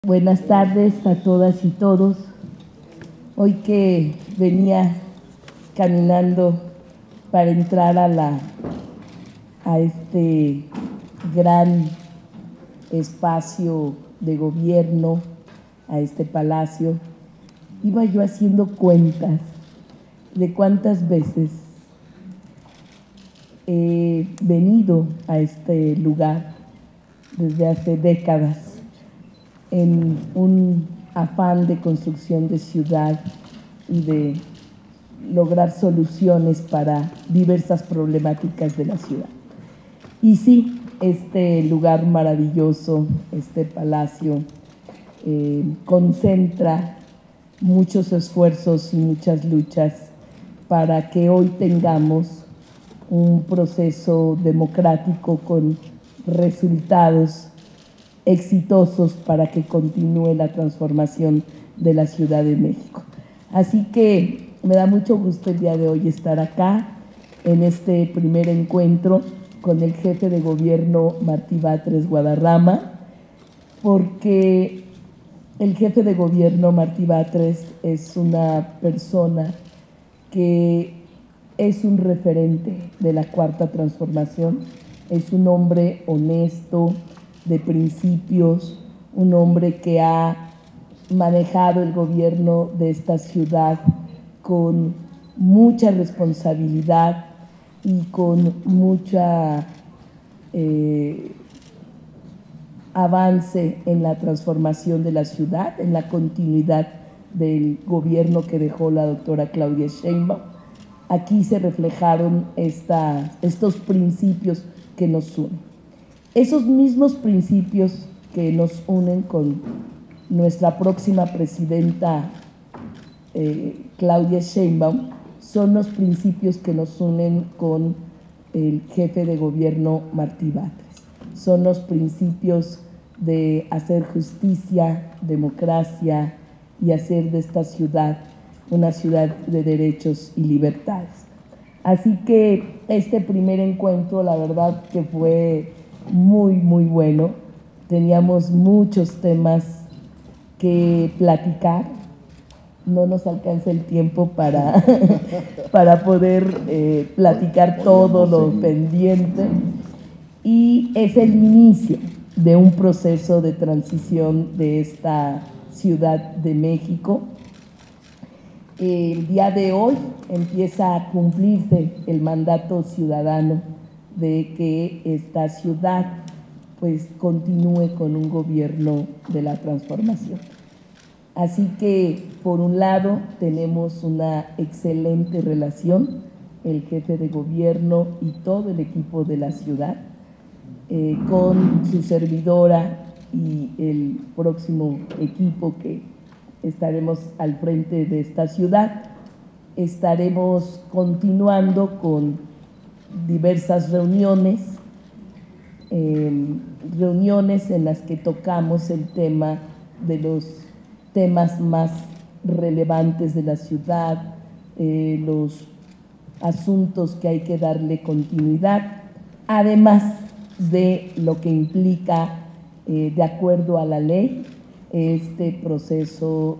Buenas tardes a todas y todos. Hoy que venía caminando para entrar a este gran espacio de gobierno, a este palacio, iba yo haciendo cuentas de cuántas veces he venido a este lugar desde hace décadas en un afán de construcción de ciudad y de lograr soluciones para diversas problemáticas de la ciudad. Y sí, este lugar maravilloso, este palacio, concentra muchos esfuerzos y muchas luchas para que hoy tengamos un proceso democrático con resultados exitosos para que continúe la transformación de la Ciudad de México. Así que me da mucho gusto el día de hoy estar acá en este primer encuentro con el jefe de gobierno Martí Batres Guadarrama, porque el jefe de gobierno Martí Batres es una persona que es un referente de la Cuarta Transformación, es un hombre honesto, de principios, un hombre que ha manejado el gobierno de esta ciudad con mucha responsabilidad y con mucha avance en la transformación de la ciudad, en la continuidad del gobierno que dejó la doctora Claudia Sheinbaum. Aquí se reflejaron estos principios que nos unen. Esos mismos principios que nos unen con nuestra próxima presidenta Claudia Sheinbaum son los principios que nos unen con el jefe de gobierno Martí Batres. Son los principios de hacer justicia, democracia y hacer de esta ciudad una ciudad de derechos y libertades. Así que este primer encuentro, la verdad que fue muy bueno. Teníamos muchos temas que platicar. No nos alcanza el tiempo para poder platicar todo lo pendiente. Y es el inicio de un proceso de transición de esta Ciudad de México. El día de hoy empieza a cumplirse el mandato ciudadano de que esta ciudad pues continúe con un gobierno de la transformación. Así que por un lado tenemos una excelente relación, el jefe de gobierno y todo el equipo de la ciudad, con su servidora y el próximo equipo que estaremos al frente de esta ciudad. Estaremos continuando con diversas reuniones en las que tocamos el tema de los temas más relevantes de la ciudad, los asuntos que hay que darle continuidad, además de lo que implica, de acuerdo a la ley, este proceso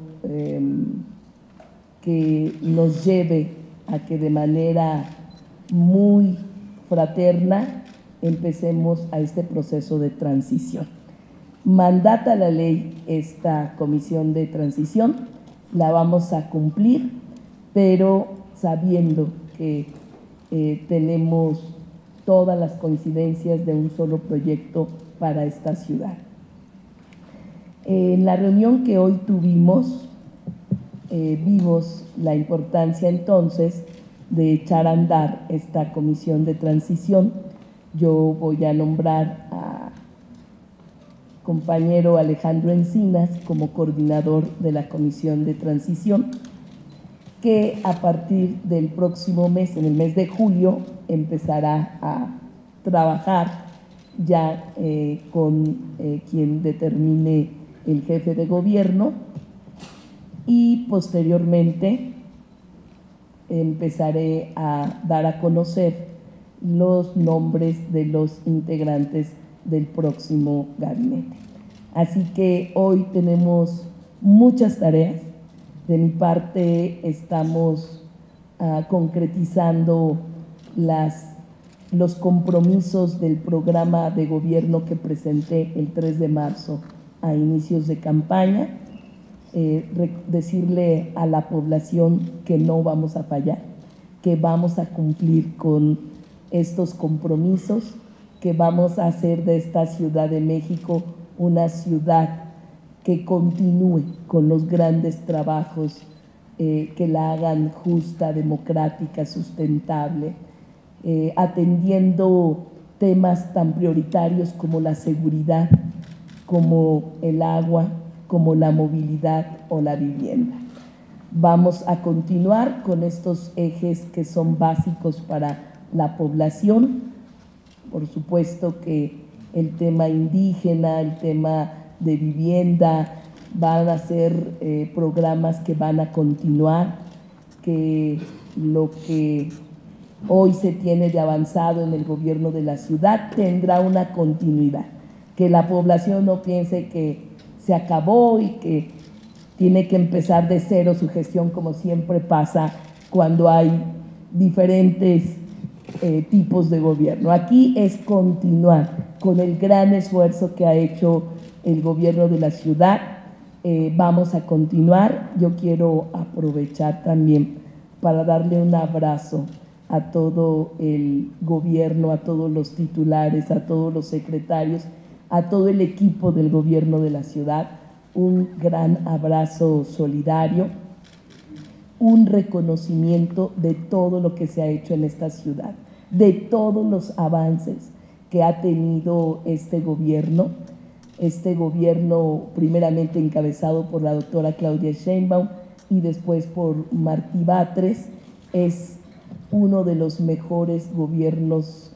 que nos lleve a que de manera muy fraterna empecemos a este proceso de transición. Mandata la ley esta comisión de transición, la vamos a cumplir, pero sabiendo que tenemos todas las coincidencias de un solo proyecto para esta ciudad. En la reunión que hoy tuvimos, vimos la importancia entonces de echar a andar esta comisión de transición. Yo voy a nombrar a compañero Alejandro Encinas como coordinador de la comisión de transición, que a partir del próximo mes, en el mes de julio, empezará a trabajar ya con quien determine el jefe de gobierno, y posteriormente empezaré a dar a conocer los nombres de los integrantes del próximo gabinete. Así que hoy tenemos muchas tareas. De mi parte estamos concretizando los compromisos del programa de gobierno que presenté el 3 de marzo a inicios de campaña. Decirle a la población que no vamos a fallar, que vamos a cumplir con estos compromisos, que vamos a hacer de esta Ciudad de México una ciudad que continúe con los grandes trabajos que la hagan justa, democrática, sustentable, atendiendo temas tan prioritarios como la seguridad, como el agua, como la movilidad o la vivienda. Vamos a continuar con estos ejes que son básicos para la población. Por supuesto que el tema indígena, el tema de vivienda, van a ser programas que van a continuar, que lo que hoy se tiene de avanzado en el gobierno de la ciudad tendrá una continuidad, que la población no piense que se acabó y que tiene que empezar de cero su gestión, como siempre pasa cuando hay diferentes tipos de gobierno. Aquí es continuar con el gran esfuerzo que ha hecho el gobierno de la ciudad. Vamos a continuar. Yo quiero aprovechar también para darle un abrazo a todo el gobierno, a todos los titulares, a todos los secretarios, a todo el equipo del gobierno de la ciudad. Un gran abrazo solidario, un reconocimiento de todo lo que se ha hecho en esta ciudad, de todos los avances que ha tenido este gobierno primeramente encabezado por la doctora Claudia Sheinbaum y después por Martí Batres. Es uno de los mejores gobiernos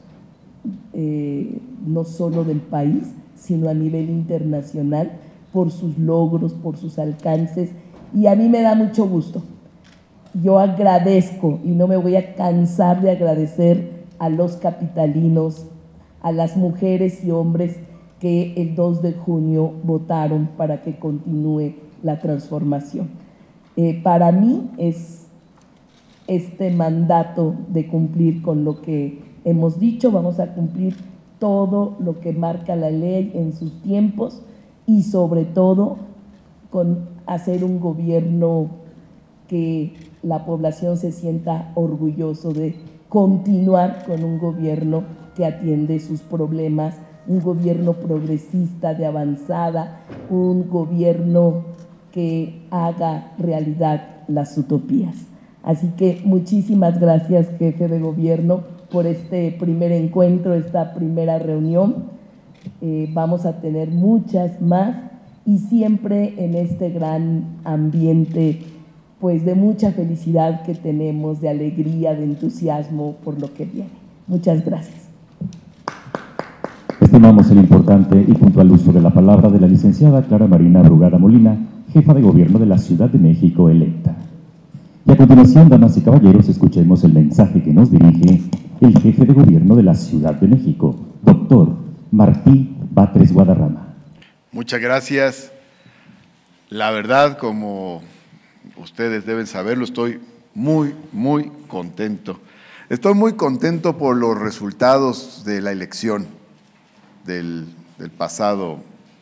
no solo del país, sino a nivel internacional, por sus logros, por sus alcances, y a mí me da mucho gusto. Yo agradezco y no me voy a cansar de agradecer a los capitalinos, a las mujeres y hombres que el 2 de junio votaron para que continúe la transformación. Para mí es este mandato de cumplir con lo que hemos dicho. Vamos a cumplir todo lo que marca la ley en sus tiempos y sobre todo con hacer un gobierno que la población se sienta orgulloso de continuar con un gobierno que atiende sus problemas, un gobierno progresista de avanzada, un gobierno que haga realidad las utopías. Así que muchísimas gracias, jefe de gobierno, por este primer encuentro, esta primera reunión. Vamos a tener muchas más y siempre en este gran ambiente pues de mucha felicidad que tenemos, de alegría, de entusiasmo por lo que viene. Muchas gracias. Estimamos el importante y puntual uso de la palabra de la licenciada Clara Marina Brugada Molina, jefa de gobierno de la Ciudad de México electa. Y a continuación, damas y caballeros, escuchemos el mensaje que nos dirige el jefe de gobierno de la Ciudad de México, doctor Martí Batres Guadarrama. Muchas gracias. La verdad, como ustedes deben saberlo, estoy muy contento. Estoy muy contento por los resultados de la elección del pasado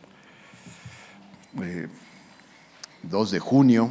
2 de junio.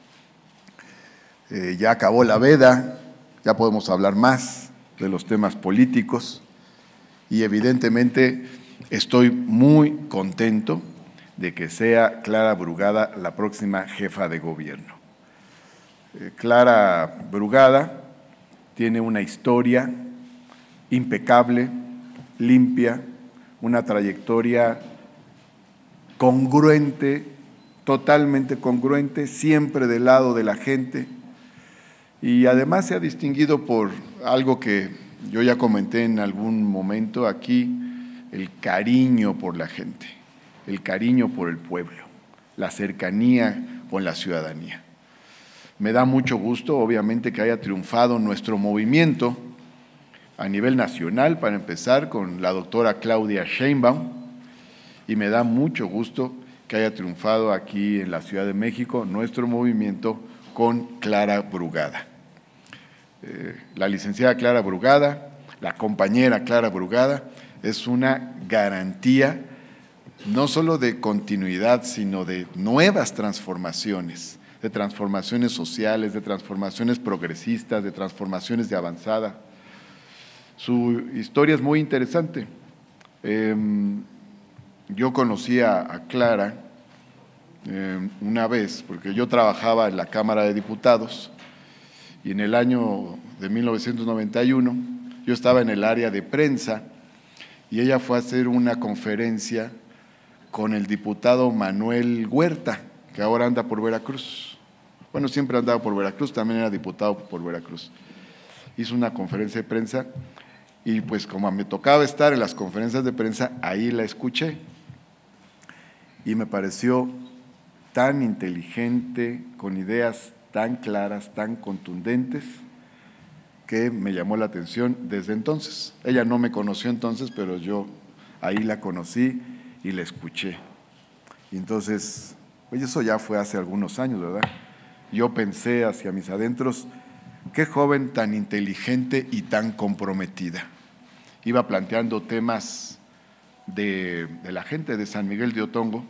Ya acabó la veda, ya podemos hablar más de los temas políticos y evidentemente estoy muy contento de que sea Clara Brugada la próxima jefa de gobierno. Clara Brugada tiene una historia impecable, limpia, una trayectoria congruente, totalmente congruente, siempre del lado de la gente, y además se ha distinguido por algo que yo ya comenté en algún momento aquí, el cariño por la gente, el cariño por el pueblo, la cercanía con la ciudadanía. Me da mucho gusto, obviamente, que haya triunfado nuestro movimiento a nivel nacional, para empezar, con la doctora Claudia Sheinbaum, y me da mucho gusto que haya triunfado aquí en la Ciudad de México nuestro movimiento con Clara Brugada. La licenciada Clara Brugada, la compañera Clara Brugada, es una garantía no solo de continuidad, sino de nuevas transformaciones, de transformaciones sociales, de transformaciones progresistas, de transformaciones de avanzada. Su historia es muy interesante. Yo conocí a Clara una vez, porque yo trabajaba en la Cámara de Diputados y en el año de 1991 yo estaba en el área de prensa y ella fue a hacer una conferencia con el diputado Manuel Huerta, que ahora anda por Veracruz. Bueno, siempre andaba por Veracruz, también era diputado por Veracruz. Hizo una conferencia de prensa y pues como me tocaba estar en las conferencias de prensa, ahí la escuché y me pareció tan inteligente, con ideas tan claras, tan contundentes, que me llamó la atención desde entonces. Ella no me conoció entonces, pero yo ahí la conocí y la escuché. Y entonces, pues eso ya fue hace algunos años, ¿verdad? Yo pensé hacia mis adentros, qué joven tan inteligente y tan comprometida. Iba planteando temas de la gente de San Miguel de Otongo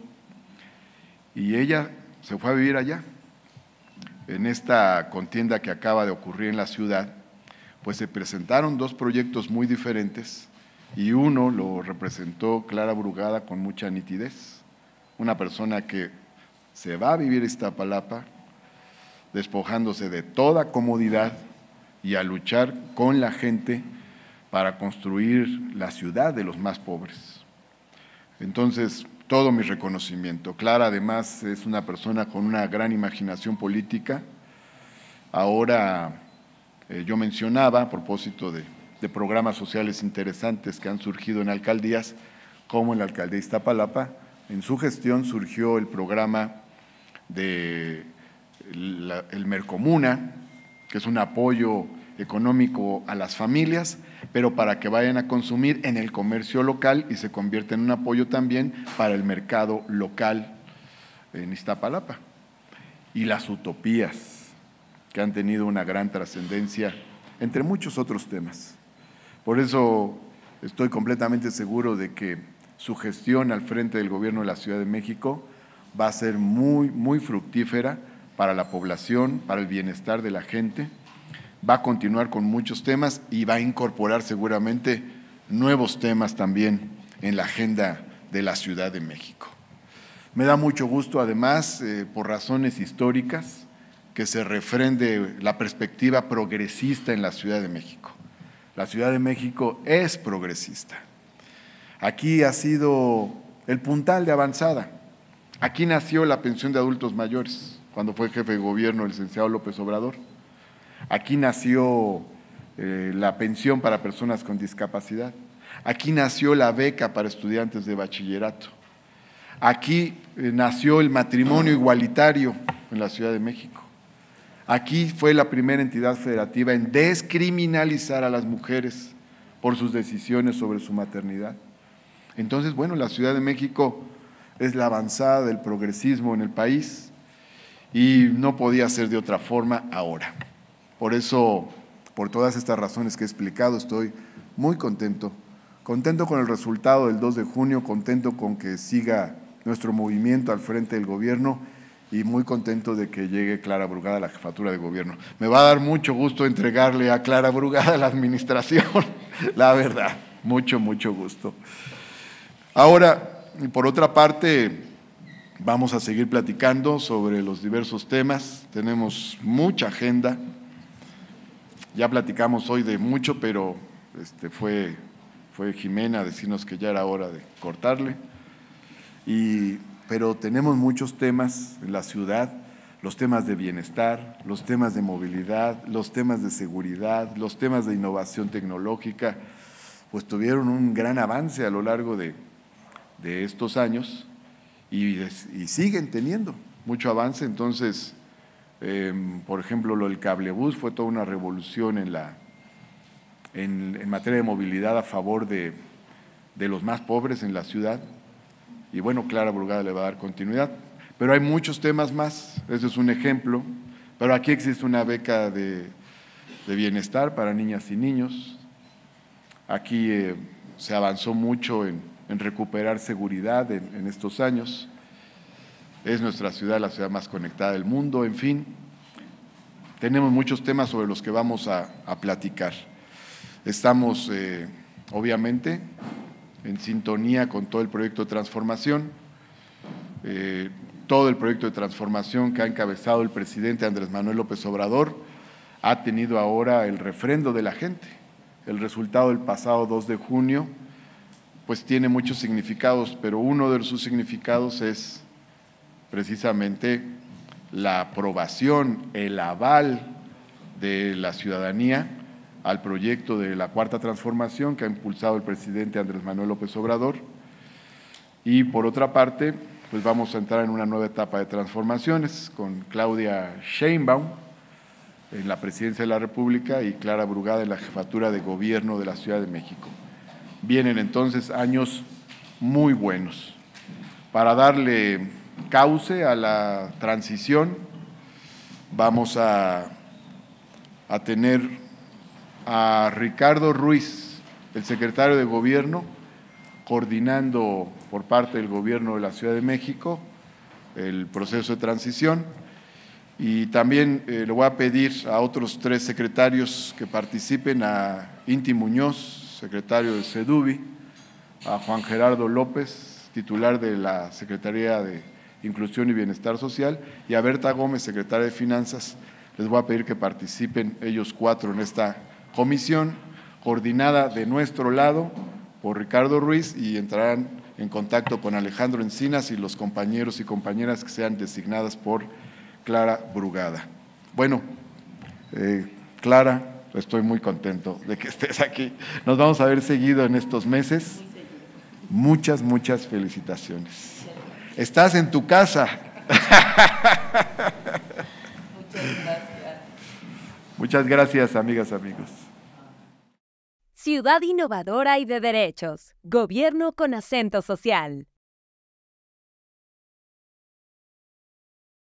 y ella se fue a vivir allá. En esta contienda que acaba de ocurrir en la ciudad, pues se presentaron dos proyectos muy diferentes y uno lo representó Clara Brugada con mucha nitidez, una persona que se va a vivir a Iztapalapa despojándose de toda comodidad y a luchar con la gente para construir la ciudad de los más pobres. Entonces, todo mi reconocimiento. Clara además es una persona con una gran imaginación política. Ahora yo mencionaba, a propósito de programas sociales interesantes que han surgido en alcaldías, como en la alcaldía de Iztapalapa, en su gestión surgió el programa de el Mercomuna, que es un apoyo económico a las familias, pero para que vayan a consumir en el comercio local y se convierte en un apoyo también para el mercado local en Iztapalapa. Y las utopías, que han tenido una gran trascendencia, entre muchos otros temas. Por eso estoy completamente seguro de que su gestión al frente del gobierno de la Ciudad de México va a ser muy, muy fructífera para la población, para el bienestar de la gente. Va a continuar con muchos temas y va a incorporar seguramente nuevos temas también en la agenda de la Ciudad de México. Me da mucho gusto, además, por razones históricas, que se refrende la perspectiva progresista en la Ciudad de México. La Ciudad de México es progresista. Aquí ha sido el puntal de avanzada. Aquí nació la pensión de adultos mayores, cuando fue jefe de gobierno el licenciado López Obrador. Aquí nació la pensión para personas con discapacidad. Aquí nació la beca para estudiantes de bachillerato. Aquí nació el matrimonio igualitario en la Ciudad de México. Aquí fue la primera entidad federativa en descriminalizar a las mujeres por sus decisiones sobre su maternidad. Entonces, bueno, la Ciudad de México es la avanzada del progresismo en el país y no podía ser de otra forma ahora. Por eso, por todas estas razones que he explicado, estoy muy contento con el resultado del 2 de junio, contento con que siga nuestro movimiento al frente del gobierno y muy contento de que llegue Clara Brugada a la jefatura de gobierno. Me va a dar mucho gusto entregarle a Clara Brugada la administración, la verdad, mucho, mucho gusto. Ahora, por otra parte, vamos a seguir platicando sobre los diversos temas, tenemos mucha agenda, ya platicamos hoy de mucho, pero fue Jimena a decirnos que ya era hora de cortarle, pero tenemos muchos temas en la ciudad, los temas de bienestar, los temas de movilidad, los temas de seguridad, los temas de innovación tecnológica, pues tuvieron un gran avance a lo largo de estos años y siguen teniendo mucho avance. Entonces, por ejemplo, lo del cablebús fue toda una revolución en materia de movilidad a favor de los más pobres en la ciudad. y bueno, Clara Brugada le va a dar continuidad. Pero hay muchos temas más, ese es un ejemplo, pero aquí existe una beca de bienestar para niñas y niños. Aquí se avanzó mucho en recuperar seguridad en estos años. Es nuestra ciudad, la ciudad más conectada del mundo, en fin. Tenemos muchos temas sobre los que vamos a platicar. Estamos, obviamente, en sintonía con todo el proyecto de transformación. Todo el proyecto de transformación que ha encabezado el presidente Andrés Manuel López Obrador ha tenido ahora el refrendo de la gente. El resultado del pasado 2 de junio pues tiene muchos significados, pero uno de sus significados es precisamente la aprobación, el aval de la ciudadanía al proyecto de la Cuarta Transformación que ha impulsado el presidente Andrés Manuel López Obrador. Y por otra parte, pues vamos a entrar en una nueva etapa de transformaciones con Claudia Sheinbaum en la presidencia de la República y Clara Brugada en la jefatura de gobierno de la Ciudad de México. Vienen entonces años muy buenos. Para darle cauce a la transición, vamos a tener a Ricardo Ruiz, el secretario de Gobierno, coordinando por parte del Gobierno de la Ciudad de México el proceso de transición. Y también le voy a pedir a otros 3 secretarios que participen, a Inti Muñoz, secretario de SEDUBI, a Juan Gerardo López, titular de la Secretaría de Inclusión y Bienestar Social, y a Berta Gómez, secretaria de Finanzas. Les voy a pedir que participen ellos 4 en esta comisión, coordinada de nuestro lado por Ricardo Ruiz, y entrarán en contacto con Alejandro Encinas y los compañeros y compañeras que sean designadas por Clara Brugada. Bueno, Clara, estoy muy contento de que estés aquí. Nos vamos a ver seguido en estos meses. Muchas, muchas felicitaciones. Estás en tu casa. Muchas gracias. Muchas gracias, amigas, amigos. Ciudad innovadora y de derechos. Gobierno con acento social.